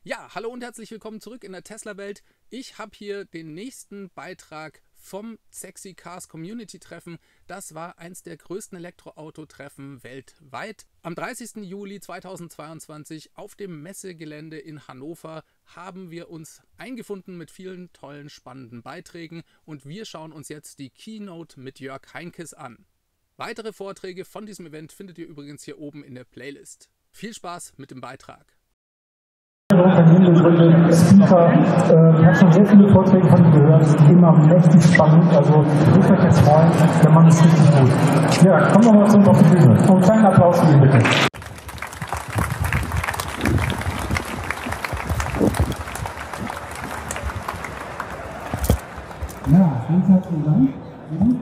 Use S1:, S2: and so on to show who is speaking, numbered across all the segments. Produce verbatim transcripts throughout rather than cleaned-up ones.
S1: Ja, hallo und herzlich willkommen zurück in der Tesla-Welt. Ich habe hier den nächsten Beitrag vom Sexy Cars Community Treffen. Das war eins der größten Elektroauto-Treffen weltweit. Am dreißigsten Juli zweitausendzweiundzwanzig auf dem Messegelände in Hannover haben wir uns eingefunden mit vielen tollen, spannenden Beiträgen und wir schauen uns jetzt die Keynote mit Jörg Heinkes an. Weitere Vorträge von diesem Event findet ihr übrigens hier oben in der Playlist. Viel Spaß mit dem Beitrag.
S2: Familiengründe, Speaker, äh, ich habe schon sehr viele Vorträge von ihm gehört, immer mächtig spannend, also ich würde euch jetzt freuen, der Mann ist richtig gut. Ja, kommen wir mal zurück auf die Bühne. Und einen kleinen Applaus für ihn bitte. Ja, ganz herzlichen Dank. Mhm.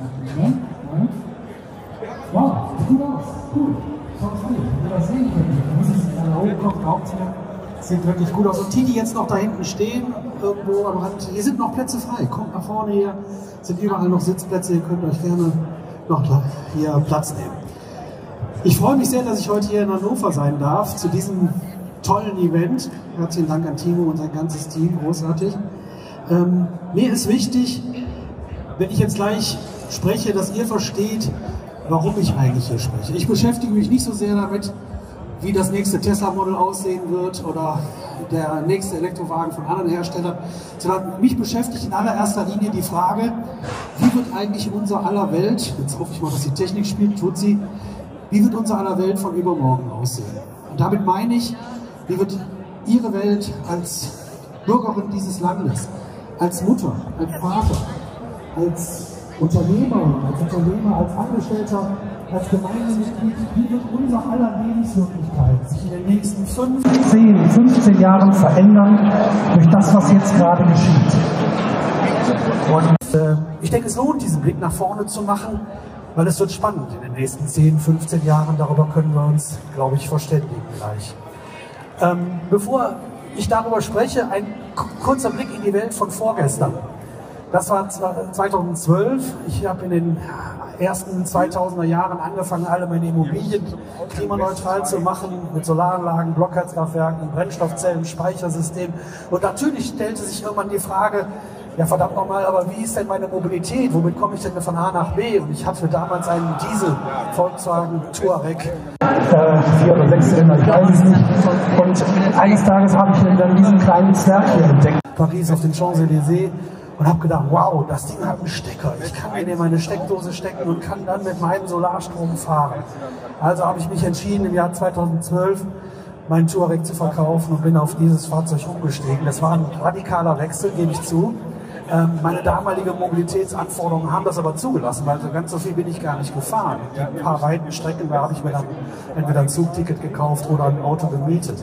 S2: Wow, sieht gut aus, cool. Schaut gut, wenn wir das sehen können. Da muss es alle hochkommen, Hauptsache. Sieht wirklich gut aus. Und die, die jetzt noch da hinten stehen, irgendwo am Rand, hier sind noch Plätze frei. Kommt nach vorne hier, sind überall noch Sitzplätze. Ihr könnt euch gerne noch hier Platz nehmen. Ich freue mich sehr, dass ich heute hier in Hannover sein darf, zu diesem tollen Event. Herzlichen Dank an Timo und sein ganzes Team, großartig. Ähm, mir ist wichtig, wenn ich jetzt gleich spreche, dass ihr versteht, warum ich eigentlich hier spreche. Ich beschäftige mich nicht so sehr damit, wie das nächste Tesla-Modell aussehen wird oder der nächste Elektrowagen von anderen Herstellern, sondern mich beschäftigt in allererster Linie die Frage, wie wird eigentlich in unserer aller Welt, jetzt hoffe ich mal, dass die Technik spielt, tut sie, wie wird unser aller Welt von übermorgen aussehen? Und damit meine ich, wie wird Ihre Welt als Bürgerin dieses Landes, als Mutter, als Vater, als Unternehmer, als Unternehmer, als Angestellter, als Gemeindemitglied, wie wird unser aller Lebenswirklichkeit sich in den nächsten fünf, zehn, fünfzehn Jahren verändern durch das, was jetzt gerade geschieht. Und äh, ich denke, es lohnt, diesen Blick nach vorne zu machen, weil es wird spannend in den nächsten zehn, fünfzehn Jahren. Darüber können wir uns, glaube ich, verständigen gleich. Ähm, bevor ich darüber spreche, ein kurzer Blick in die Welt von vorgestern. Das war zweitausendzwölf. Ich habe in den ersten zweitausender Jahren angefangen, alle meine Immobilien klimaneutral zu machen, mit Solaranlagen, Blockheizkraftwerken, Brennstoffzellen, Speichersystem. Und natürlich stellte sich irgendwann die Frage, ja verdammt nochmal, aber wie ist denn meine Mobilität? Womit komme ich denn von A nach B? Und ich hatte damals einen Diesel Volkswagen Touareg. Äh, vier oder sechs Zylinder, ich weiß es nicht. Und eines Tages habe ich dann diesen kleinen Zwerg hier entdeckt. Paris auf den Champs-Élysées. Und habe gedacht, wow, das Ding hat einen Stecker. Ich kann ihn in meine Steckdose stecken und kann dann mit meinem Solarstrom fahren. Also habe ich mich entschieden, im Jahr zweitausendzwölf meinen Touareg zu verkaufen und bin auf dieses Fahrzeug umgestiegen. Das war ein radikaler Wechsel, gebe ich zu. Ähm, meine damalige Mobilitätsanforderungen haben das aber zugelassen, weil so ganz so viel bin ich gar nicht gefahren. Ein paar weiten Strecken, da habe ich mir dann entweder ein Zugticket gekauft oder ein Auto gemietet.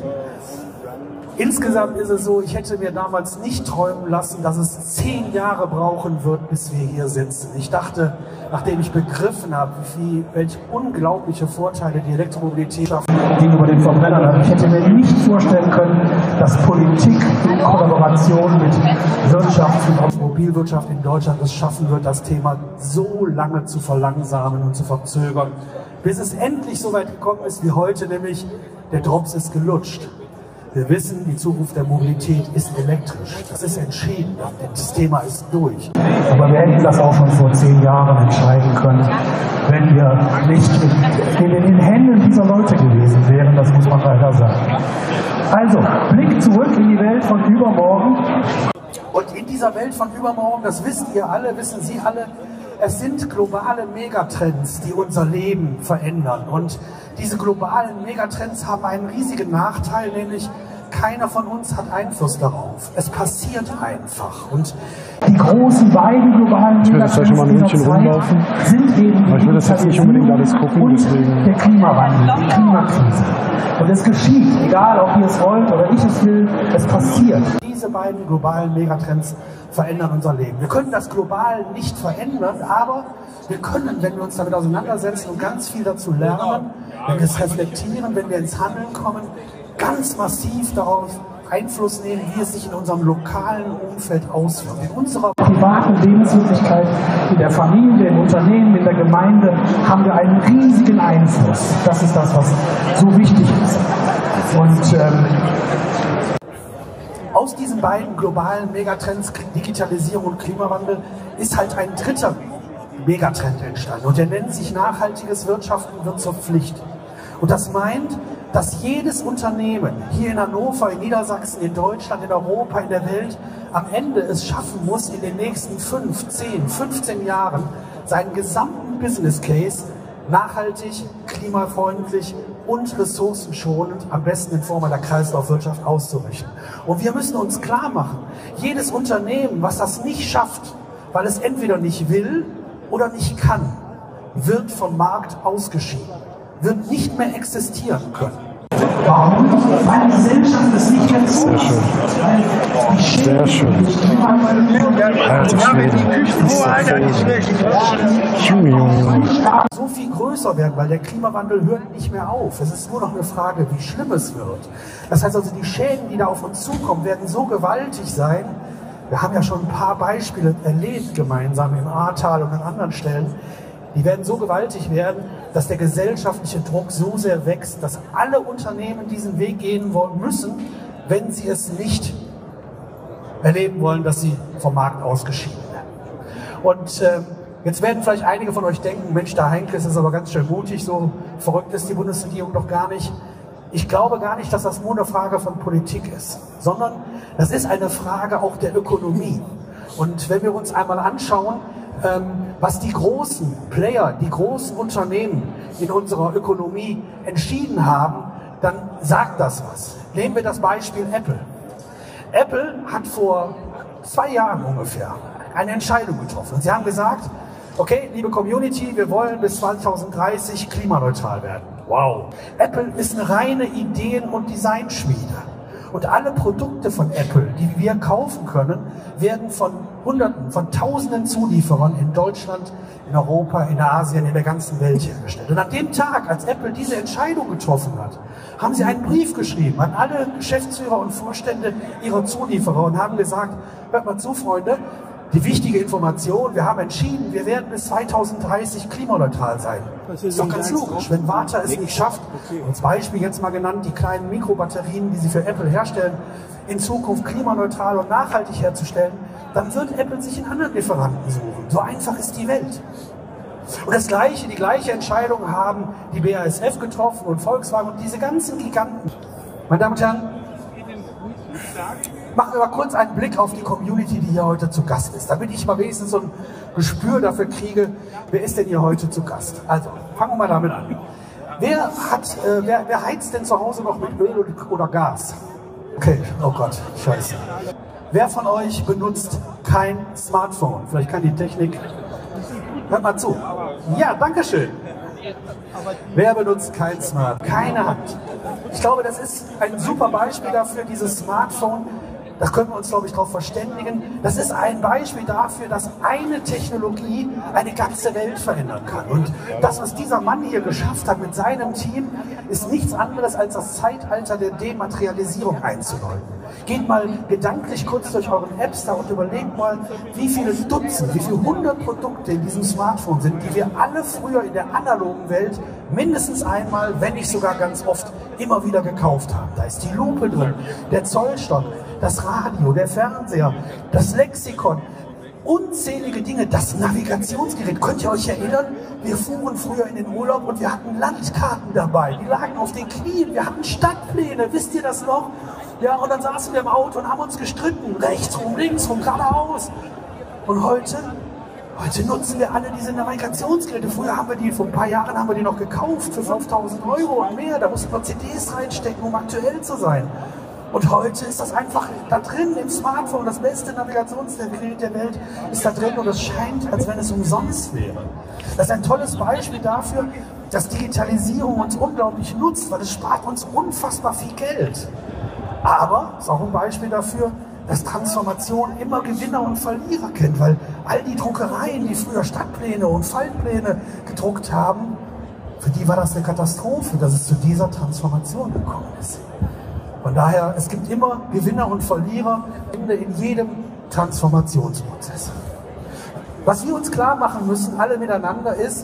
S2: Insgesamt ist es so, ich hätte mir damals nicht träumen lassen, dass es zehn Jahre brauchen wird, bis wir hier sitzen. Ich dachte, nachdem ich begriffen habe, wie, welche unglaubliche Vorteile die Elektromobilität gegenüber den Verbrennern hat, ich hätte mir nicht vorstellen können, dass Politik in Kollaboration mit Wirtschaft und Automobilwirtschaft in Deutschland es schaffen wird, das Thema so lange zu verlangsamen und zu verzögern, bis es endlich so weit gekommen ist wie heute, nämlich der Drops ist gelutscht. Wir wissen, die Zukunft der Mobilität ist elektrisch. Das ist entschieden. Das Thema ist durch. Aber wir hätten das auch schon vor zehn Jahren entscheiden können, wenn wir nicht in den Händen dieser Leute gewesen wären. Das muss man leider sagen. Also, Blick zurück in die Welt von übermorgen. Und in dieser Welt von übermorgen, das wisst ihr alle, wissen Sie alle, es sind globale Megatrends, die unser Leben verändern. Und diese globalen Megatrends haben einen riesigen Nachteil, nämlich keiner von uns hat Einfluss darauf. Es passiert einfach. Und die großen beiden globalen
S3: ich will das gleich mal ein München rumlaufen.
S2: Sind eben
S3: aber ich will das jetzt nicht unbedingt alles gucken,
S2: und
S3: deswegen.
S2: Der Klimawandel, die Klimakrise. Und es geschieht, egal ob ihr es wollt oder ich es will, es passiert. Diese beiden globalen Megatrends verändern unser Leben. Wir können das global nicht verändern, aber wir können, wenn wir uns damit auseinandersetzen und ganz viel dazu lernen, wenn wir es reflektieren, wenn wir ins Handeln kommen, ganz massiv darauf Einfluss nehmen, wie es sich in unserem lokalen Umfeld auswirkt. In unserer privaten Lebenswirklichkeit, in der Familie, im Unternehmen, in der Gemeinde haben wir einen riesigen Einfluss. Das ist das, was so wichtig ist. Und ähm, aus diesen beiden globalen Megatrends, Digitalisierung und Klimawandel, ist halt ein dritter Megatrend entstanden. Und der nennt sich nachhaltiges Wirtschaften wird zur Pflicht. Und das meint, dass jedes Unternehmen hier in Hannover, in Niedersachsen, in Deutschland, in Europa, in der Welt am Ende es schaffen muss, in den nächsten fünf, zehn, fünfzehn Jahren seinen gesamten Business Case nachhaltig, klimafreundlich und ressourcenschonend, am besten in Form einer Kreislaufwirtschaft auszurichten. Und wir müssen uns klar machen, jedes Unternehmen, was das nicht schafft, weil es entweder nicht will oder nicht kann, wird vom Markt ausgeschieden, wird nicht mehr existieren können. Warum? Weil die Gesellschaft es nicht mehr
S3: Sehr schön. Sehr schön. Alter Schwede. Junge, Junge, Junge.
S2: So viel größer werden, weil der Klimawandel hört nicht mehr auf. Es ist nur noch eine Frage, wie schlimm es wird. Das heißt also, die Schäden, die da auf uns zukommen, werden so gewaltig sein. Wir haben ja schon ein paar Beispiele erlebt gemeinsam im Ahrtal und an anderen Stellen. Die werden so gewaltig werden, dass der gesellschaftliche Druck so sehr wächst, dass alle Unternehmen diesen Weg gehen wollen müssen, wenn sie es nicht erleben wollen, dass sie vom Markt ausgeschieden werden. Und äh, jetzt werden vielleicht einige von euch denken, Mensch, der Heinkes ist aber ganz schön mutig, so verrückt ist die Bundesregierung doch gar nicht. Ich glaube gar nicht, dass das nur eine Frage von Politik ist, sondern das ist eine Frage auch der Ökonomie. Und wenn wir uns einmal anschauen, was die großen Player, die großen Unternehmen in unserer Ökonomie entschieden haben, dann sagt das was. Nehmen wir das Beispiel Apple. Apple hat vor zwei Jahren ungefähr eine Entscheidung getroffen. Und sie haben gesagt, okay, liebe Community, wir wollen bis zweitausenddreißig klimaneutral werden. Wow! Apple ist eine reine Ideen- und Designschmiede. Und alle Produkte von Apple, die wir kaufen können, werden von Hunderten, von Tausenden Zulieferern in Deutschland, in Europa, in Asien, in der ganzen Welt hergestellt. Und an dem Tag, als Apple diese Entscheidung getroffen hat, haben sie einen Brief geschrieben an alle Geschäftsführer und Vorstände ihrer Zulieferer und haben gesagt, hört mal zu, Freunde, die wichtige Information, wir haben entschieden, wir werden bis zweitausenddreißig klimaneutral sein. Das ist doch ganz logisch. Wenn Varta es nicht schafft, als Beispiel jetzt mal genannt, die kleinen Mikrobatterien, die sie für Apple herstellen, in Zukunft klimaneutral und nachhaltig herzustellen, dann wird Apple sich einen anderen Lieferanten suchen. So einfach ist die Welt. Und das gleiche, die gleiche Entscheidung haben die B A S F getroffen und Volkswagen und diese ganzen Giganten. Meine Damen und Herren, machen wir mal kurz einen Blick auf die Community, die hier heute zu Gast ist, damit ich mal wenigstens so ein Gespür dafür kriege, wer ist denn hier heute zu Gast. Also, fangen wir mal damit an. Wer, hat, äh, wer, wer heizt denn zu Hause noch mit Öl oder Gas? Okay, oh Gott, scheiße. Wer von euch benutzt kein Smartphone? Vielleicht kann die Technik... Hört mal zu. Ja, danke schön. Wer benutzt kein Smartphone? Keine Hand. Ich glaube, das ist ein super Beispiel dafür, dieses Smartphone. Da können wir uns, glaube ich, darauf verständigen. Das ist ein Beispiel dafür, dass eine Technologie eine ganze Welt verändern kann. Und das, was dieser Mann hier geschafft hat mit seinem Team, ist nichts anderes als das Zeitalter der Dematerialisierung einzuläuten. Geht mal gedanklich kurz durch euren Apps da und überlegt mal, wie viele Dutzend, wie viele hundert Produkte in diesem Smartphone sind, die wir alle früher in der analogen Welt mindestens einmal, wenn nicht sogar ganz oft, immer wieder gekauft haben. Da ist die Lupe drin, der Zollstock, das Radio, der Fernseher, das Lexikon, unzählige Dinge, das Navigationsgerät. Könnt ihr euch erinnern? Wir fuhren früher in den Urlaub und wir hatten Landkarten dabei. Die lagen auf den Knien. Wir hatten Stadtpläne. Wisst ihr das noch? Ja, und dann saßen wir im Auto und haben uns gestritten. Rechts rum, links rum, geradeaus. Und heute? Heute nutzen wir alle diese Navigationsgeräte. Früher haben wir die, vor ein paar Jahren haben wir die noch gekauft für fünftausend Euro und mehr. Da mussten wir C Ds reinstecken, um aktuell zu sein. Und heute ist das einfach da drin im Smartphone. Das beste Navigationsgerät der Welt ist da drin und es scheint, als wenn es umsonst wäre. Das ist ein tolles Beispiel dafür, dass Digitalisierung uns unglaublich nutzt, weil es spart uns unfassbar viel Geld. Aber es ist auch ein Beispiel dafür, dass Transformation immer Gewinner und Verlierer kennt, weil all die Druckereien, die früher Stadtpläne und Faltpläne gedruckt haben, für die war das eine Katastrophe, dass es zu dieser Transformation gekommen ist. Von daher, es gibt immer Gewinner und Verlierer in jedem Transformationsprozess. Was wir uns klar machen müssen, alle miteinander, ist,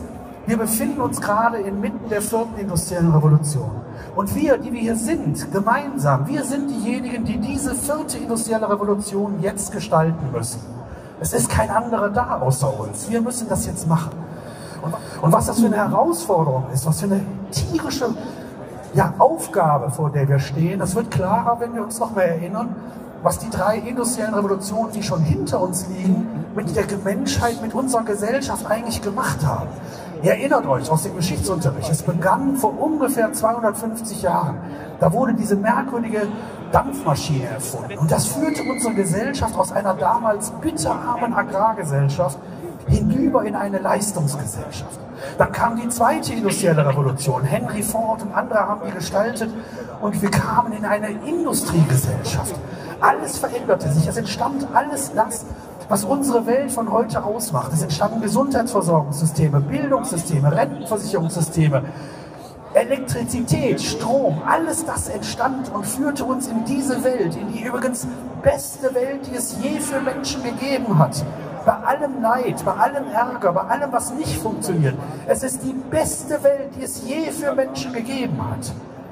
S2: Wir befinden uns gerade inmitten der vierten industriellen Revolution. Und wir, die wir hier sind, gemeinsam, wir sind diejenigen, die diese vierte industrielle Revolution jetzt gestalten müssen. Es ist kein anderer da außer uns. Wir müssen das jetzt machen. Und, und was das für eine Herausforderung ist, was für eine tierische ja, Aufgabe, vor der wir stehen, das wird klarer, wenn wir uns noch mehr erinnern, was die drei industriellen Revolutionen, die schon hinter uns liegen, mit der Menschheit, mit unserer Gesellschaft eigentlich gemacht haben. Ihr erinnert euch aus dem Geschichtsunterricht, es begann vor ungefähr zweihundertfünfzig Jahren. Da wurde diese merkwürdige Dampfmaschine erfunden. Und das führte unsere Gesellschaft aus einer damals bitterarmen Agrargesellschaft hinüber in eine Leistungsgesellschaft. Dann kam die zweite industrielle Revolution. Henry Ford und andere haben die gestaltet und wir kamen in eine Industriegesellschaft. Alles veränderte sich, es entstand alles das, was unsere Welt von heute ausmacht. Es entstanden Gesundheitsversorgungssysteme, Bildungssysteme, Rentenversicherungssysteme, Elektrizität, Strom, alles das entstand und führte uns in diese Welt, in die übrigens beste Welt, die es je für Menschen gegeben hat. Bei allem Leid, bei allem Ärger, bei allem, was nicht funktioniert. Es ist die beste Welt, die es je für Menschen gegeben hat.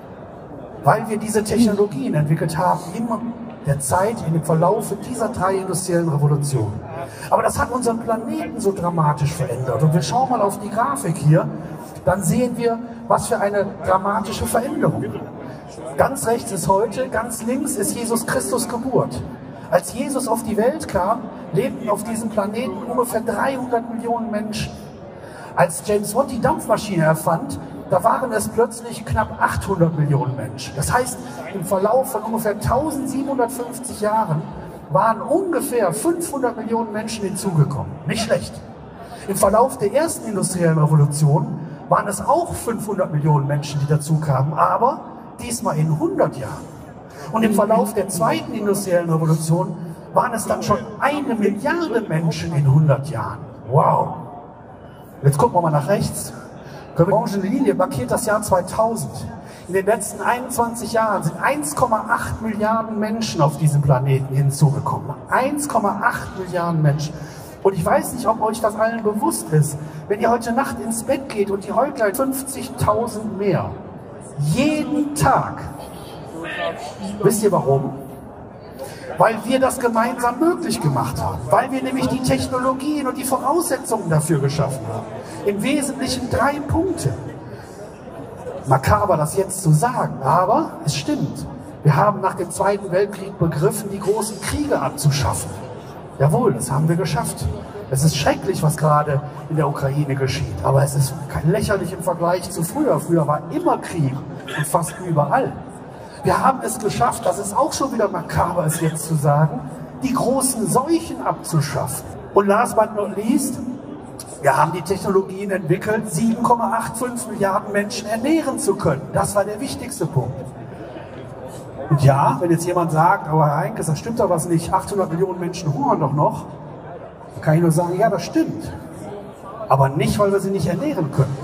S2: Weil wir diese Technologien entwickelt haben, immer der Zeit in dem Verlauf dieser drei industriellen Revolutionen. Aber das hat unseren Planeten so dramatisch verändert. Und wir schauen mal auf die Grafik hier, dann sehen wir, was für eine dramatische Veränderung. Ganz rechts ist heute, ganz links ist Jesus Christus Geburt. Als Jesus auf die Welt kam, lebten auf diesem Planeten ungefähr dreihundert Millionen Menschen. Als James Watt die Dampfmaschine erfand, da waren es plötzlich knapp achthundert Millionen Menschen. Das heißt, im Verlauf von ungefähr eintausendsiebenhundertfünfzig Jahren waren ungefähr fünfhundert Millionen Menschen hinzugekommen. Nicht schlecht. Im Verlauf der ersten industriellen Revolution waren es auch fünfhundert Millionen Menschen, die dazu kamen, aber diesmal in hundert Jahren. Und im Verlauf der zweiten industriellen Revolution waren es dann schon eine Milliarde Menschen in hundert Jahren. Wow! Jetzt gucken wir mal nach rechts. Die orange Linie markiert das Jahr zweitausend. In den letzten einundzwanzig Jahren sind eins Komma acht Milliarden Menschen auf diesem Planeten hinzugekommen. eins Komma acht Milliarden Menschen. Und ich weiß nicht, ob euch das allen bewusst ist. Wenn ihr heute Nacht ins Bett geht und die Äuglein fünfzigtausend mehr. Jeden Tag. Wisst ihr warum? Weil wir das gemeinsam möglich gemacht haben. Weil wir nämlich die Technologien und die Voraussetzungen dafür geschaffen haben. Im Wesentlichen drei Punkte. Makaber, das jetzt zu sagen, aber es stimmt. Wir haben nach dem Zweiten Weltkrieg begriffen, die großen Kriege abzuschaffen. Jawohl, das haben wir geschafft. Es ist schrecklich, was gerade in der Ukraine geschieht, aber es ist kein lächerlich im Vergleich zu früher. Früher war immer Krieg und fast überall. Wir haben es geschafft, das ist auch schon wieder makaber, es jetzt zu sagen, die großen Seuchen abzuschaffen. Und last but not least, wir haben die Technologien entwickelt, sieben Komma fünfundachtzig Milliarden Menschen ernähren zu können. Das war der wichtigste Punkt. Und ja, wenn jetzt jemand sagt, aber Herr Heinkes, das stimmt doch was nicht, achthundert Millionen Menschen hungern doch noch, dann kann ich nur sagen, ja, das stimmt. Aber nicht, weil wir sie nicht ernähren können.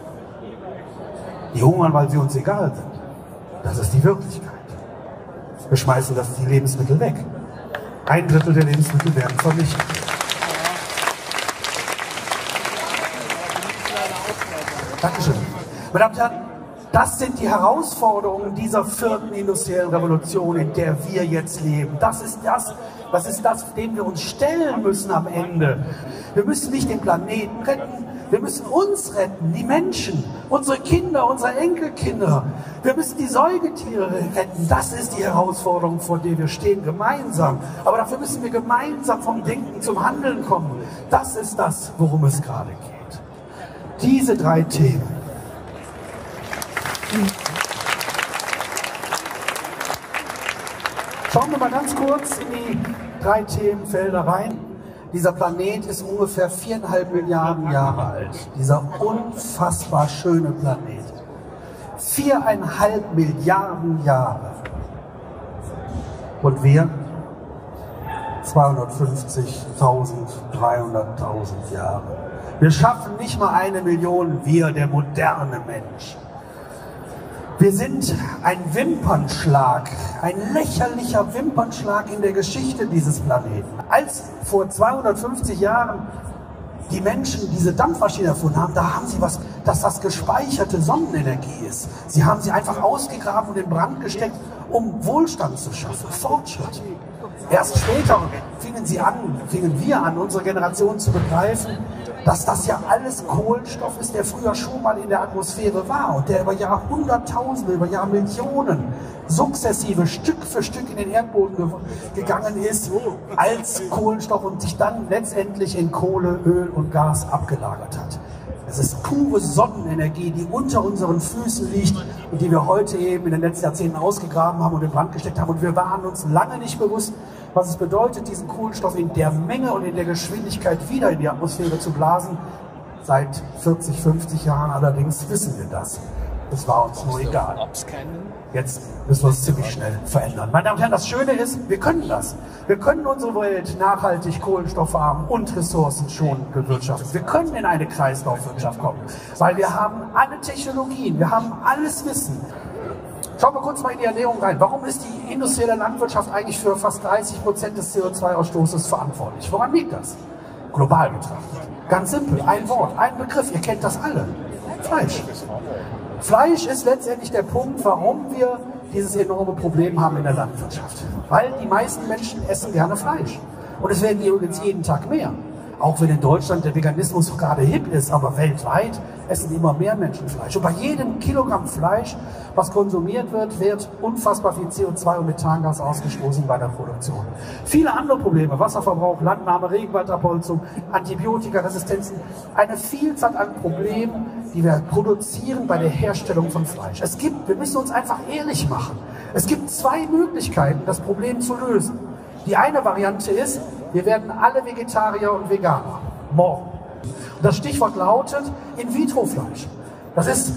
S2: Die hungern, weil sie uns egal sind. Das ist die Wirklichkeit. Wir schmeißen das die Lebensmittel weg. Ein Drittel der Lebensmittel werden vernichtet. Dankeschön. Meine Damen und Herren, das sind die Herausforderungen dieser vierten industriellen Revolution, in der wir jetzt leben. Das ist das, was ist das, dem wir uns stellen müssen am Ende. Wir müssen nicht den Planeten retten, wir müssen uns retten, die Menschen, unsere Kinder, unsere Enkelkinder. Wir müssen die Säugetiere retten. Das ist die Herausforderung, vor der wir stehen, gemeinsam. Aber dafür müssen wir gemeinsam vom Denken zum Handeln kommen. Das ist das, worum es gerade geht. Diese drei Themen. Schauen wir mal ganz kurz in die drei Themenfelder rein. Dieser Planet ist ungefähr viereinhalb Milliarden Jahre alt. Dieser unfassbar schöne Planet. Viereinhalb Milliarden Jahre. Und wir? zweihundertfünfzigtausend, dreihunderttausend Jahre. Wir schaffen nicht mal eine Million, wir, der moderne Mensch. Wir sind ein Wimpernschlag, ein lächerlicher Wimpernschlag in der Geschichte dieses Planeten. Als vor zweihundertfünfzig Jahren die Menschen diese Dampfmaschine erfunden haben, da haben sie was, dass das gespeicherte Sonnenenergie ist. Sie haben sie einfach ausgegraben und in Brand gesteckt, um Wohlstand zu schaffen, Fortschritt. Erst später fingen sie an, fingen wir an, unsere Generation zu begreifen, dass das ja alles Kohlenstoff ist, der früher schon mal in der Atmosphäre war und der über Jahrhunderttausende, über Jahrmillionen sukzessive Stück für Stück in den Erdboden ge gegangen ist als Kohlenstoff und sich dann letztendlich in Kohle, Öl und Gas abgelagert hat. Es ist pure Sonnenenergie, die unter unseren Füßen liegt und die wir heute eben in den letzten Jahrzehnten ausgegraben haben und in Brand gesteckt haben. Und wir waren uns lange nicht bewusst, was es bedeutet, diesen Kohlenstoff in der Menge und in der Geschwindigkeit wieder in die Atmosphäre zu blasen. Seit vierzig, fünfzig Jahren allerdings wissen wir das. Das war uns nur egal. Jetzt müssen wir es ziemlich schnell verändern. Meine Damen und Herren, das Schöne ist, wir können das. Wir können unsere Welt nachhaltig, kohlenstoffarm und ressourcenschonend bewirtschaften. Wir können in eine Kreislaufwirtschaft kommen, weil wir haben alle Technologien, wir haben alles Wissen. Schauen wir kurz mal in die Ernährung rein. Warum ist die industrielle Landwirtschaft eigentlich für fast dreißig Prozent des C O zwei Ausstoßes verantwortlich? Woran liegt das? Global betrachtet. Ganz simpel, ein Wort, ein Begriff, ihr kennt das alle. Fleisch. Fleisch ist letztendlich der Punkt, warum wir dieses enorme Problem haben in der Landwirtschaft. Weil die meisten Menschen essen gerne Fleisch. Und es werden übrigens jeden Tag mehr. Auch wenn in Deutschland der Veganismus gerade hip ist, aber weltweit essen immer mehr Menschen Fleisch. Und bei jedem Kilogramm Fleisch, was konsumiert wird, wird unfassbar viel C O zwei und Methangas ausgestoßen bei der Produktion. Viele andere Probleme, Wasserverbrauch, Landnahme, Regenwaldabholzung, Antibiotikaresistenzen, eine Vielzahl an Problemen, die wir produzieren bei der Herstellung von Fleisch. Es gibt, wir müssen uns einfach ehrlich machen, es gibt zwei Möglichkeiten, das Problem zu lösen. Die eine Variante ist, wir werden alle Vegetarier und Veganer. Morgen. Und das Stichwort lautet In-vitro-Fleisch. Das ist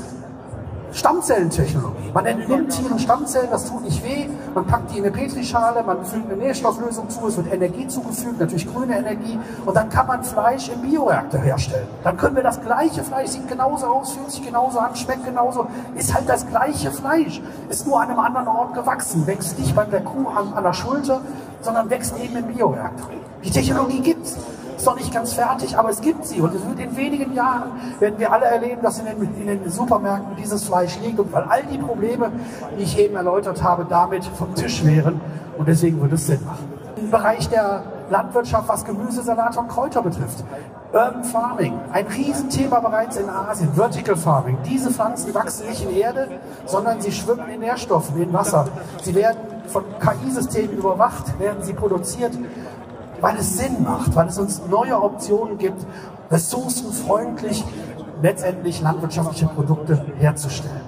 S2: Stammzellentechnologie. Man entnimmt Tieren Stammzellen, das tut nicht weh. Man packt die in eine Petrischale, man fügt eine Nährstofflösung zu, es wird Energie zugefügt, natürlich grüne Energie. Und dann kann man Fleisch im Bioreaktor herstellen. Dann können wir das gleiche Fleisch, sieht genauso aus, fühlt sich genauso an, schmeckt genauso, ist halt das gleiche Fleisch. Ist nur an einem anderen Ort gewachsen, wächst nicht bei der Kuh an, an der Schulter, sondern wächst eben im Bioreaktor. Die Technologie gibt's. Ist noch nicht ganz fertig, aber es gibt sie. Und es wird in wenigen Jahren, werden wir alle erleben, dass in den, in den Supermärkten dieses Fleisch liegt. Und weil all die Probleme, die ich eben erläutert habe, damit vom Tisch wären. Und deswegen würde es Sinn machen. Im Bereich der Landwirtschaft, was Gemüse, Salat und Kräuter betrifft. Urban Farming, ein Riesenthema bereits in Asien. Vertical Farming. Diese Pflanzen wachsen nicht in Erde, sondern sie schwimmen in Nährstoffen, in Wasser. Sie werden von K I-Systemen überwacht, werden sie produziert, weil es Sinn macht, weil es uns neue Optionen gibt, ressourcenfreundlich letztendlich landwirtschaftliche Produkte herzustellen.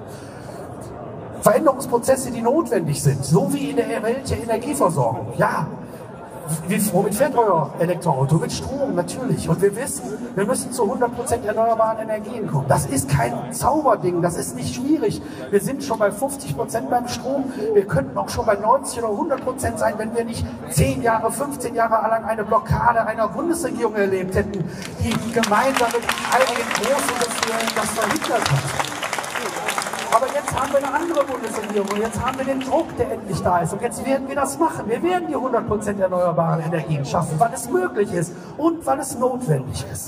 S2: Veränderungsprozesse, die notwendig sind, so wie in der Welt der Energieversorgung. Ja, wie, womit fährt euer Elektroauto? Mit Strom, natürlich. Und wir wissen, wir müssen zu hundert Prozent erneuerbaren Energien kommen. Das ist kein Zauberding, das ist nicht schwierig. Wir sind schon bei fünfzig Prozent beim Strom. Wir könnten auch schon bei neunzig oder hundert Prozent sein, wenn wir nicht zehn Jahre, fünfzehn Jahre lang eine Blockade einer Bundesregierung erlebt hätten, die gemeinsam mit einigen Großindustrien das verhindert hat. Aber jetzt haben wir eine andere Bundesregierung und jetzt haben wir den Druck, der endlich da ist. Und jetzt werden wir das machen. Wir werden die hundert Prozent erneuerbaren Energien schaffen, weil es möglich ist und weil es notwendig ist.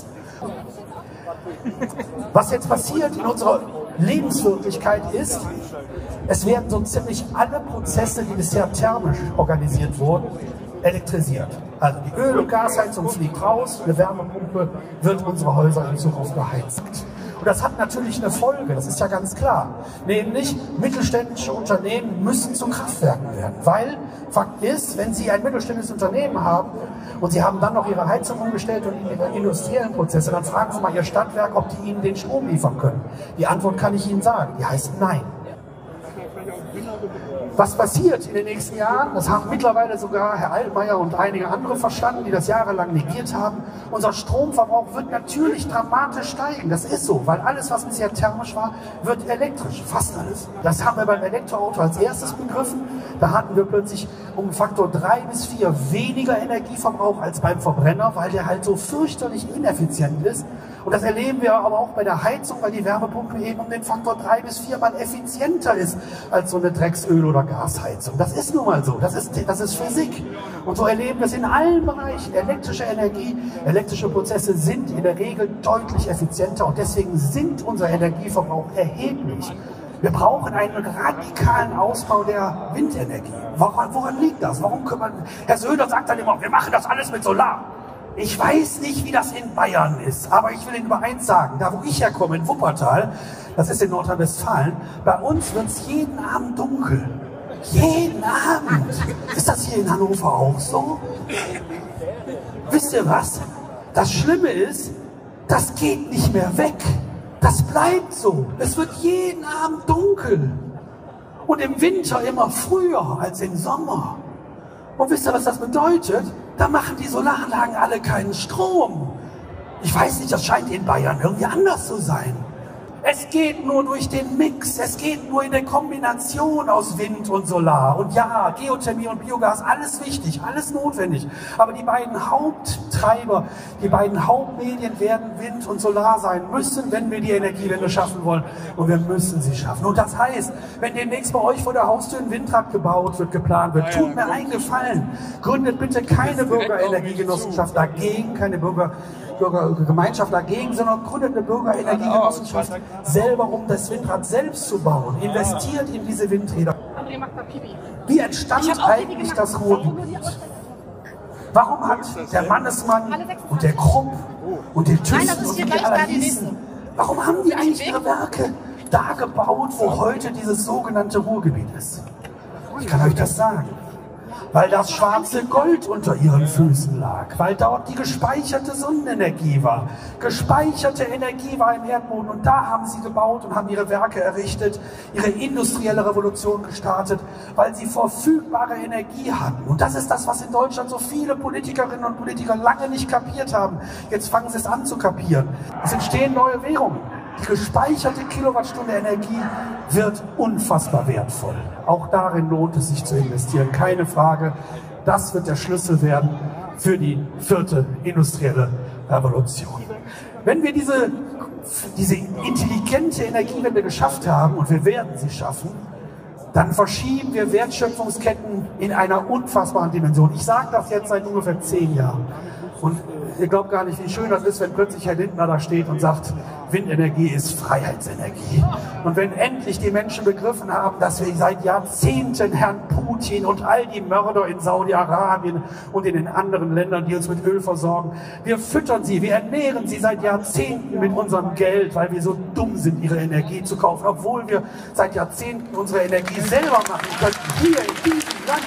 S2: Was jetzt passiert in unserer Lebenswirklichkeit ist, es werden so ziemlich alle Prozesse, die bisher thermisch organisiert wurden, elektrisiert. Also die Öl- und Gasheizung fliegt raus, eine Wärmepumpe wird unsere Häuser in Zukunft beheizt. Und das hat natürlich eine Folge, das ist ja ganz klar. Nämlich, mittelständische Unternehmen müssen zu Kraftwerken werden. Weil, Fakt ist, wenn Sie ein mittelständisches Unternehmen haben und Sie haben dann noch Ihre Heizung umgestellt und Ihre industriellen Prozesse, dann fragen Sie mal Ihr Stadtwerk, ob die Ihnen den Strom liefern können. Die Antwort kann ich Ihnen sagen, die heißt Nein. Was passiert in den nächsten Jahren? Das haben mittlerweile sogar Herr Altmaier und einige andere verstanden, die das jahrelang negiert haben. Unser Stromverbrauch wird natürlich dramatisch steigen. Das ist so, weil alles, was bisher thermisch war, wird elektrisch. Fast alles. Das haben wir beim Elektroauto als erstes begriffen. Da hatten wir plötzlich um Faktor drei bis vier weniger Energieverbrauch als beim Verbrenner, weil der halt so fürchterlich ineffizient ist. Und das erleben wir aber auch bei der Heizung, weil die Wärmepumpe eben um den Faktor drei bis viermal effizienter ist als so eine Drecksöl- oder Gasheizung. Das ist nun mal so, das ist, das ist Physik. Und so erleben wir es in allen Bereichen. Elektrische Energie, elektrische Prozesse sind in der Regel deutlich effizienter und deswegen sinkt unser Energieverbrauch erheblich. Wir brauchen einen radikalen Ausbau der Windenergie. Woran, woran liegt das? Warum können wir, Herr Söder sagt dann immer, wir machen das alles mit Solar. Ich weiß nicht, wie das in Bayern ist, aber ich will Ihnen nur eins sagen, da wo ich herkomme, in Wuppertal, das ist in Nordrhein-Westfalen, bei uns wird es jeden Abend dunkel. Jeden Abend. Ist das hier in Hannover auch so? Wisst ihr was? Das Schlimme ist, das geht nicht mehr weg. Das bleibt so. Es wird jeden Abend dunkel. Und im Winter immer früher als im Sommer. Und wisst ihr, was das bedeutet? Da machen die Solaranlagen alle keinen Strom. Ich weiß nicht, das scheint in Bayern irgendwie anders zu sein. Es geht nur durch den Mix, es geht nur in der Kombination aus Wind und Solar. Und ja, Geothermie und Biogas, alles wichtig, alles notwendig. Aber die beiden Haupttreiber, die beiden Hauptmedien werden Wind und Solar sein müssen, wenn wir die Energiewende schaffen wollen. Und wir müssen sie schaffen. Und das heißt, wenn demnächst bei euch vor der Haustür ein Windrad gebaut wird, geplant wird, tut mir einen Gefallen. Gründet bitte keine Bürgerenergiegenossenschaft dagegen, keine Bürger Bürgergemeinschaft dagegen, sondern gründet eine Bürgerenergiegenossenschaft selber, um das Windrad selbst zu bauen. Investiert in diese Windräder. Wie entstand eigentlich das Ruhrgebiet? Warum hat der Mannesmann und der Krupp und der Thyssen und die alle hießen, warum haben die eigentlich ihre Werke da gebaut, wo heute dieses sogenannte Ruhrgebiet ist? Ich kann euch das sagen. Weil das schwarze Gold unter ihren Füßen lag, weil dort die gespeicherte Sonnenenergie war. Gespeicherte Energie war im Erdboden und da haben sie gebaut und haben ihre Werke errichtet, ihre industrielle Revolution gestartet, weil sie verfügbare Energie hatten. Und das ist das, was in Deutschland so viele Politikerinnen und Politiker lange nicht kapiert haben. Jetzt fangen sie es an zu kapieren. Es entstehen neue Währungen. Die gespeicherte Kilowattstunde Energie wird unfassbar wertvoll. Auch darin lohnt es sich zu investieren, keine Frage. Das wird der Schlüssel werden für die vierte industrielle Revolution. Wenn wir diese, diese intelligente Energiewende geschafft haben, und wir werden sie schaffen, dann verschieben wir Wertschöpfungsketten in einer unfassbaren Dimension. Ich sage das jetzt seit ungefähr zehn Jahren. Und ihr glaubt gar nicht, wie schön das ist, wenn plötzlich Herr Lindner da steht und sagt, Windenergie ist Freiheitsenergie. Und wenn endlich die Menschen begriffen haben, dass wir seit Jahrzehnten Herrn Putin und all die Mörder in Saudi-Arabien und in den anderen Ländern, die uns mit Öl versorgen, wir füttern sie, wir ernähren sie seit Jahrzehnten mit unserem Geld, weil wir so dumm sind, ihre Energie zu kaufen, obwohl wir seit Jahrzehnten unsere Energie selber machen könnten, hier in diesem Land.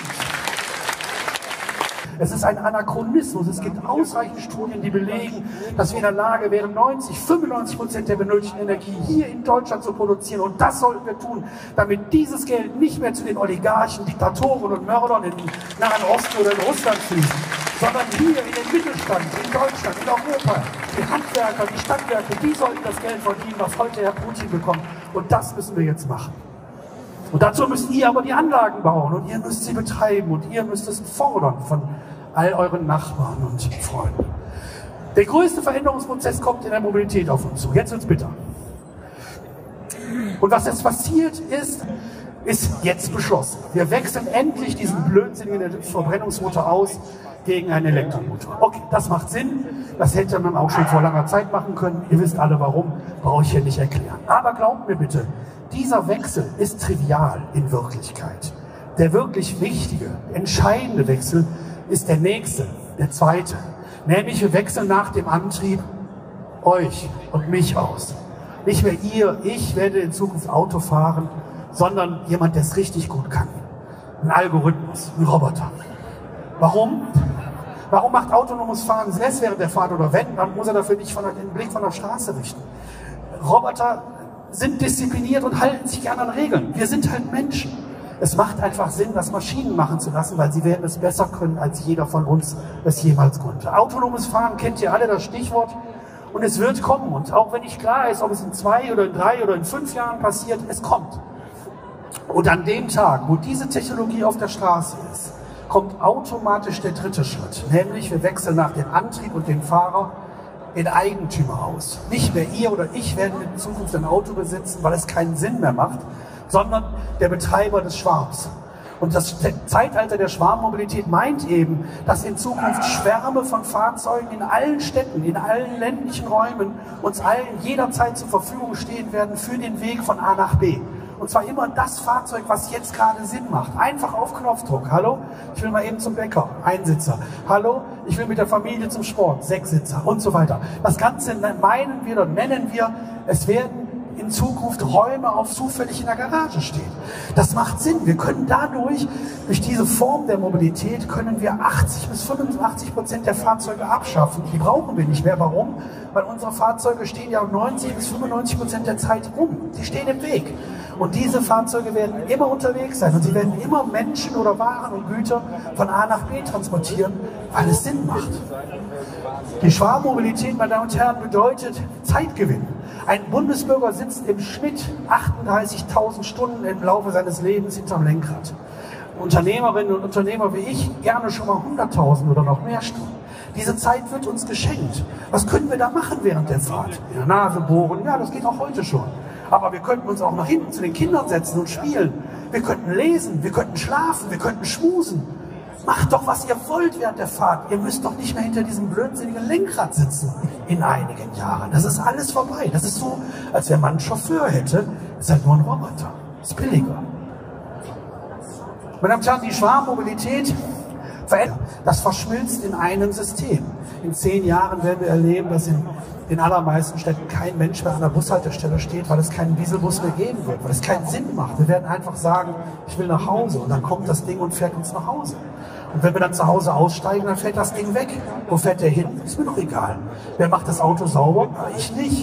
S2: Es ist ein Anachronismus. Es gibt ausreichend Studien, die belegen, dass wir in der Lage wären, neunzig, fünfundneunzig Prozent der benötigten Energie hier in Deutschland zu produzieren. Und das sollten wir tun, damit dieses Geld nicht mehr zu den Oligarchen, Diktatoren und Mördern im Nahen Osten oder in Russland fließt, sondern hier in den Mittelstand, in Deutschland, in Europa. Die Handwerker, die Stadtwerke, die sollten das Geld verdienen, was heute Herr Putin bekommt. Und das müssen wir jetzt machen. Und dazu müsst ihr aber die Anlagen bauen und ihr müsst sie betreiben und ihr müsst es fordern von all euren Nachbarn und Freunden. Der größte Veränderungsprozess kommt in der Mobilität auf uns zu. Jetzt wird's bitter. Und was jetzt passiert ist, ist jetzt beschlossen. Wir wechseln endlich diesen blödsinnigen Verbrennungsmotor aus gegen einen Elektromotor. Okay, das macht Sinn. Das hätte man auch schon vor langer Zeit machen können. Ihr wisst alle warum, brauche ich hier nicht erklären. Aber glaubt mir bitte, dieser Wechsel ist trivial in Wirklichkeit. Der wirklich wichtige, entscheidende Wechsel ist der nächste, der zweite. Nämlich wir wechseln nach dem Antrieb euch und mich aus. Nicht mehr ihr, ich werde in Zukunft Auto fahren, sondern jemand, der es richtig gut kann. Ein Algorithmus, ein Roboter. Warum? Warum macht autonomes Fahren Stress während der Fahrt oder wenn? Dann muss er dafür nicht von der, den Blick von der Straße richten. Roboter sind diszipliniert und halten sich gerne an Regeln. Wir sind halt Menschen. Es macht einfach Sinn, das Maschinen machen zu lassen, weil sie werden es besser können, als jeder von uns es jemals konnte. Autonomes Fahren kennt ihr alle, das Stichwort. Und es wird kommen. Und auch wenn nicht klar ist, ob es in zwei oder in drei oder in fünf Jahren passiert, es kommt. Und an dem Tag, wo diese Technologie auf der Straße ist, kommt automatisch der dritte Schritt. Nämlich wir wechseln nach dem Antrieb und dem Fahrer in Eigentümer aus. Nicht mehr ihr oder ich werden in Zukunft ein Auto besitzen, weil es keinen Sinn mehr macht, sondern der Betreiber des Schwarms. Und das Zeitalter der Schwarmmobilität meint eben, dass in Zukunft Schwärme von Fahrzeugen in allen Städten, in allen ländlichen Räumen uns allen jederzeit zur Verfügung stehen werden für den Weg von A nach B. Und zwar immer das Fahrzeug, was jetzt gerade Sinn macht. Einfach auf Knopfdruck. Hallo, ich will mal eben zum Bäcker. Einsitzer. Hallo, ich will mit der Familie zum Sport. Sechssitzer und so weiter. Das Ganze meinen wir oder nennen wir, es werden in Zukunft Räume auf zufällig in der Garage stehen. Das macht Sinn. Wir können dadurch, durch diese Form der Mobilität, können wir achtzig bis fünfundachtzig Prozent der Fahrzeuge abschaffen. Die brauchen wir nicht mehr. Warum? Weil unsere Fahrzeuge stehen ja neunzig bis fünfundneunzig Prozent der Zeit rum. Sie stehen im Weg. Und diese Fahrzeuge werden immer unterwegs sein und sie werden immer Menschen oder Waren und Güter von A nach B transportieren, weil es Sinn macht. Die Schwarmmobilität, meine Damen und Herren, bedeutet Zeitgewinn. Ein Bundesbürger sitzt im Schnitt achtunddreißigtausend Stunden im Laufe seines Lebens hinterm Lenkrad. Unternehmerinnen und Unternehmer wie ich gerne schon mal hunderttausend oder noch mehr Stunden. Diese Zeit wird uns geschenkt. Was können wir da machen während der Fahrt? In der Nase bohren, ja, das geht auch heute schon. Aber wir könnten uns auch nach hinten zu den Kindern setzen und spielen. Wir könnten lesen, wir könnten schlafen, wir könnten schmusen. Macht doch, was ihr wollt während der Fahrt. Ihr müsst doch nicht mehr hinter diesem blödsinnigen Lenkrad sitzen in einigen Jahren. Das ist alles vorbei. Das ist so, als wenn man einen Chauffeur hätte. Das ist halt nur ein Roboter. Das ist billiger. Meine Damen und Herren, die Schwarmmobilität verändert. Das verschmilzt in einem System. In zehn Jahren werden wir erleben, dass in den allermeisten Städten kein Mensch mehr an der Bushaltestelle steht, weil es keinen Dieselbus mehr geben wird, weil es keinen Sinn macht. Wir werden einfach sagen, ich will nach Hause und dann kommt das Ding und fährt uns nach Hause. Und wenn wir dann zu Hause aussteigen, dann fährt das Ding weg. Wo fährt der hin? Ist mir doch egal. Wer macht das Auto sauber? Ich nicht.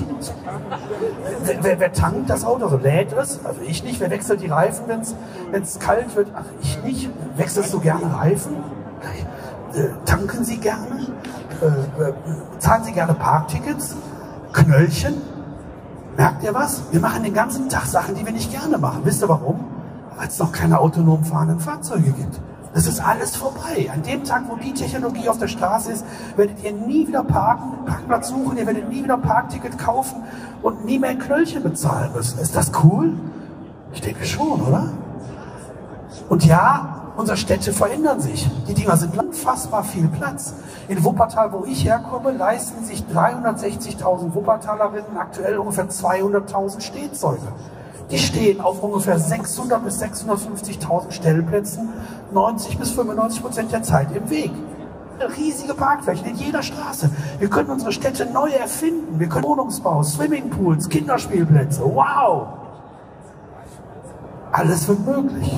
S2: Wer, wer, wer tankt das Auto? Also lädt es? Also ich nicht. Wer wechselt die Reifen, wenn es kalt wird? Ach, ich nicht. Wechselst du gerne Reifen? Nein. Äh, tanken Sie gerne? Äh, äh, zahlen Sie gerne Parktickets? Knöllchen? Merkt ihr was? Wir machen den ganzen Tag Sachen, die wir nicht gerne machen. Wisst ihr warum? Weil es noch keine autonom fahrenden Fahrzeuge gibt. Das ist alles vorbei. An dem Tag, wo die Technologie auf der Straße ist, werdet ihr nie wieder parken, Parkplatz suchen, ihr werdet nie wieder ein Parkticket kaufen und nie mehr ein Knöllchen bezahlen müssen. Ist das cool? Ich denke schon, oder? Und ja, unsere Städte verändern sich. Die Dinger sind unfassbar viel Platz. In Wuppertal, wo ich herkomme, leisten sich dreihundertsechzigtausend Wuppertalerinnen aktuell ungefähr zweihunderttausend Stehzeuge. Die stehen auf ungefähr sechshundert bis sechshundertfünfzigtausend Stellplätzen, neunzig bis fünfundneunzig Prozent der Zeit im Weg. Riesige Parkflächen in jeder Straße. Wir können unsere Städte neu erfinden. Wir können Wohnungsbau, Swimmingpools, Kinderspielplätze. Wow! Alles wird möglich.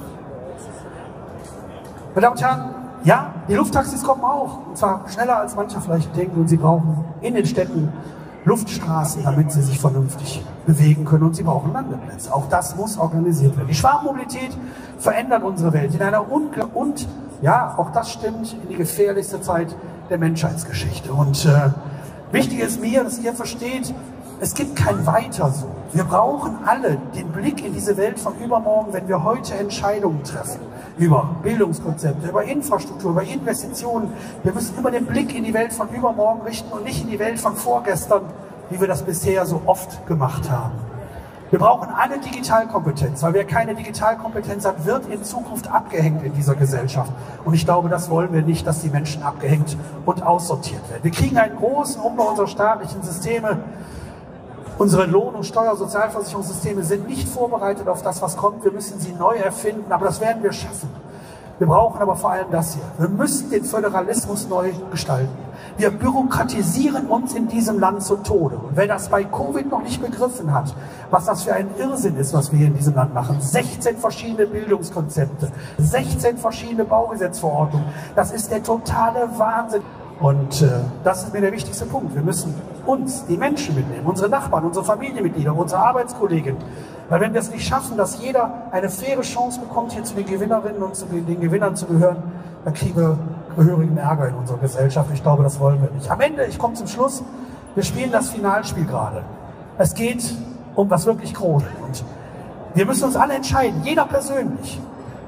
S2: Meine Damen und Herren, ja, die Lufttaxis kommen auch. Und zwar schneller als mancher vielleicht denken. Und sie brauchen in den Städten Luftstraßen, damit sie sich vernünftig bewegen können. Und sie brauchen Landeplätze. Auch das muss organisiert werden. Die Schwarmmobilität verändert unsere Welt in einer Ungl- und, ja, auch das stimmt, in die gefährlichste Zeit der Menschheitsgeschichte. Und äh, wichtig ist mir, dass ihr versteht, es gibt kein Weiter so. Wir brauchen alle den Blick in diese Welt von übermorgen, wenn wir heute Entscheidungen treffen. Über Bildungskonzepte, über Infrastruktur, über Investitionen. Wir müssen immer den Blick in die Welt von übermorgen richten und nicht in die Welt von vorgestern, wie wir das bisher so oft gemacht haben. Wir brauchen alle Digitalkompetenz, weil wer keine Digitalkompetenz hat, wird in Zukunft abgehängt in dieser Gesellschaft. Und ich glaube, das wollen wir nicht, dass die Menschen abgehängt und aussortiert werden. Wir kriegen einen großen Umbau unserer staatlichen Systeme. Unsere Lohn- und Steuer-, Sozialversicherungssysteme sind nicht vorbereitet auf das, was kommt. Wir müssen sie neu erfinden, aber das werden wir schaffen. Wir brauchen aber vor allem das hier. Wir müssen den Föderalismus neu gestalten. Wir bürokratisieren uns in diesem Land zu Tode. Und wer das bei Covid noch nicht begriffen hat, was das für ein Irrsinn ist, was wir hier in diesem Land machen, sechzehn verschiedene Bildungskonzepte, sechzehn verschiedene Baugesetzverordnungen, das ist der totale Wahnsinn. Und äh, das ist mir der wichtigste Punkt. Wir müssen uns, die Menschen mitnehmen, unsere Nachbarn, unsere Familienmitglieder, unsere Arbeitskollegen. Weil wenn wir es nicht schaffen, dass jeder eine faire Chance bekommt, hier zu den Gewinnerinnen und zu den Gewinnern zu gehören, dann kriegen wir gehörigen Ärger in unserer Gesellschaft. Ich glaube, das wollen wir nicht. Am Ende, ich komme zum Schluss, wir spielen das Finalspiel gerade. Es geht um was wirklich Großes. Und wir müssen uns alle entscheiden, jeder persönlich.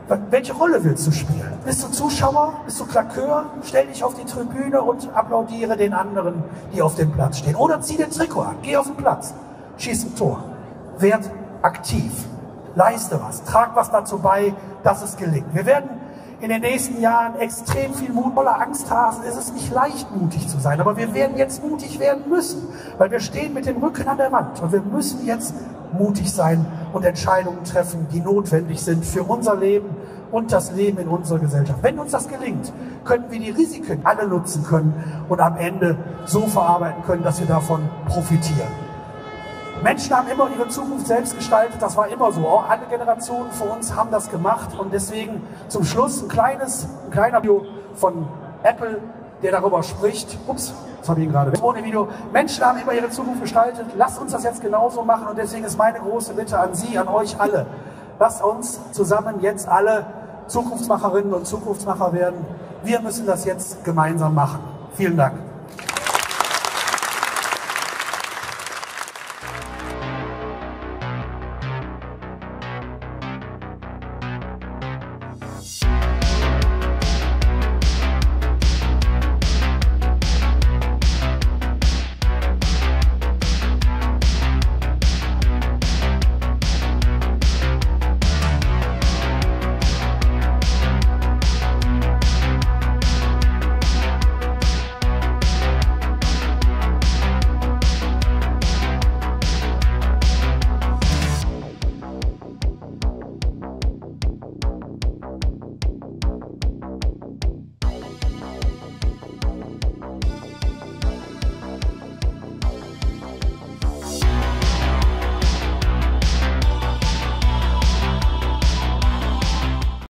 S2: Welche Rolle willst du spielen? Bist du Zuschauer? Bist du Klakör? Stell dich auf die Tribüne und applaudiere den anderen, die auf dem Platz stehen. Oder zieh den Trikot an, geh auf den Platz, schieß ein Tor. Werd aktiv, leiste was, trag was dazu bei, dass es gelingt. Wir werden in den nächsten Jahren extrem viel Mut, voller Angsthasen. Es ist nicht leicht, mutig zu sein, aber wir werden jetzt mutig werden müssen, weil wir stehen mit dem Rücken an der Wand und wir müssen jetzt mutig sein und Entscheidungen treffen, die notwendig sind für unser Leben und das Leben in unserer Gesellschaft. Wenn uns das gelingt, können wir die Risiken alle nutzen können und am Ende so verarbeiten können, dass wir davon profitieren. Menschen haben immer ihre Zukunft selbst gestaltet, das war immer so. Auch alle Generationen vor uns haben das gemacht und deswegen zum Schluss ein kleines, ein kleiner Video von Apple, der darüber spricht. Ups, das habe ich ihn gerade weg. Ohne Video. Menschen haben immer ihre Zukunft gestaltet. Lasst uns das jetzt genauso machen und deswegen ist meine große Bitte an Sie, an euch alle. Lasst uns zusammen jetzt alle Zukunftsmacherinnen und Zukunftsmacher werden. Wir müssen das jetzt gemeinsam machen. Vielen Dank.